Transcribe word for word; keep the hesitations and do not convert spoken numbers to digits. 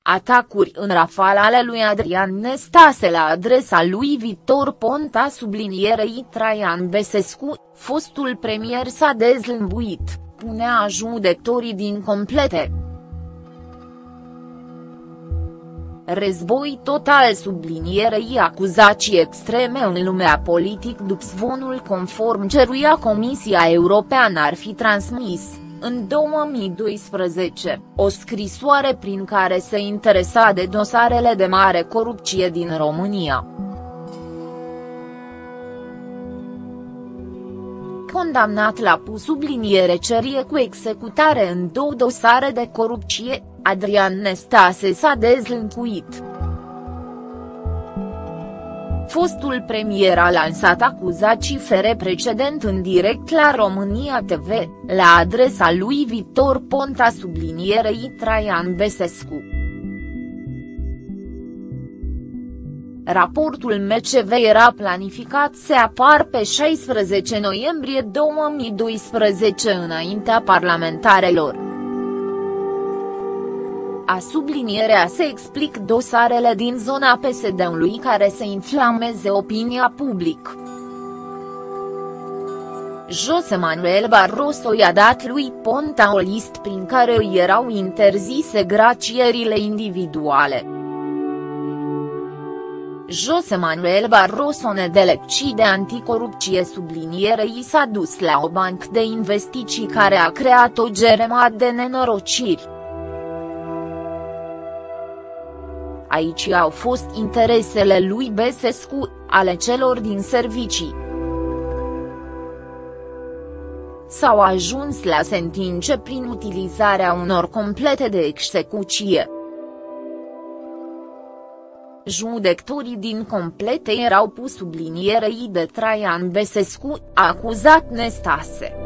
Atacuri în rafal ale lui Adrian Nestase la adresa lui Victor Ponta sublinierei Traian Băsescu, fostul premier s-a dezlănțuit, punea judecătorii din complete. Război total sublinierei acuzații extreme în lumea politic după zvonul conform căruia Comisia Europeană ar fi transmis, în două mii doisprezece, o scrisoare prin care se interesa de dosarele de mare corupție din România. Condamnat la subliniere cerie cu executare în două dosare de corupție, Adrian Nestase s-a dezlănțuit. Fostul premier a lansat acuzații fere precedent în direct la România T V, la adresa lui Victor Ponta sublinierei Traian Băsescu. Raportul M C V era planificat să apară pe șaisprezece noiembrie două mii doisprezece înaintea parlamentarelor. A sublinierea se explic dosarele din zona P S D-ului care să inflameze opinia publică. José Manuel Barroso i-a dat lui Ponta o listă prin care îi erau interzise gracierile individuale. José Manuel Barroso, nedelecții de anticorupție sublinierei, s-a dus la o bancă de investiții care a creat o grămadă de nenorociri. Aici au fost interesele lui Băsescu, ale celor din servicii. S-au ajuns la sentințe prin utilizarea unor complete de execuție. Judecătorii din complete erau pus sublinierei de Traian Băsescu, a acuzat Nestase.